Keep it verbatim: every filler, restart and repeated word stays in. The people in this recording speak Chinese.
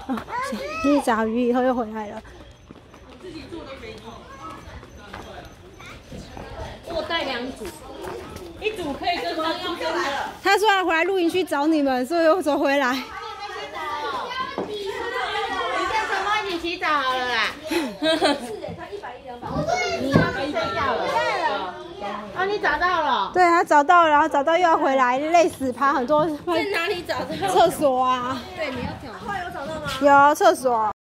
洗澡鱼以后又回来了。 我带两组，一组可以跟他要跟的。 他说要回来露营区找你们，所以又走回来。你跟什么一起洗澡好了啦？你要去睡觉了。啊，你找到了？ 对，他找到了，然后找到又要回来，累死，爬很多。 在哪里找到？ 厕所啊。 对，你要找。后来有找到吗？ 有厕所。